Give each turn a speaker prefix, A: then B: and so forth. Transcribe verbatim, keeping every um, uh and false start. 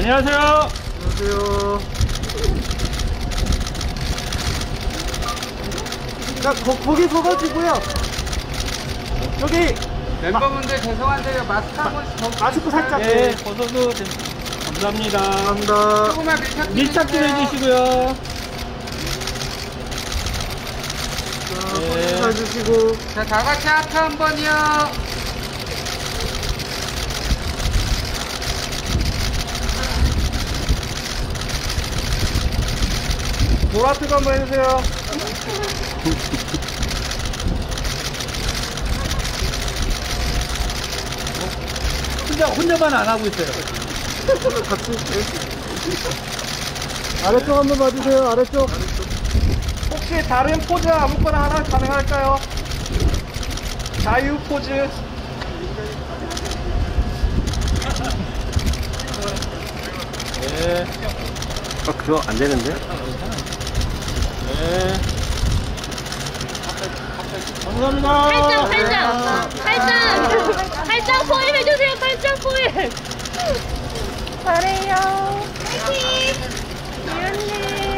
A: 안녕하세요.
B: 안녕하세요. 자, 거, 거기 서가지고요. 여기
C: 멤버분들 죄송한데요. 마스크 한 번씩 더
B: 마스크 살짝.
A: 네, 벗어도 돼. 감사합니다.
B: 감사합니다.
C: 조금만 밀착
A: 밀착 좀 해주시고요.
B: 자,
A: 네.
B: 손 해주시고.
C: 자, 다 같이 하트 한 번이요.
B: 보라트도 한번 해주세요.
A: 혼자, 혼자만 안 하고 있어요.
B: 같이. 아래쪽 한번 봐주세요. 아래쪽. 혹시 다른 포즈 아무거나 하나 가능할까요? 자유 포즈.
A: 네.
B: 아, 그거 안 되는데?
A: 네. 감사합니다.
D: 팔짱 팔짱 팔짱 팔짱 포임 해주세요. 팔짱 포임 잘해요. 화이팅 이런님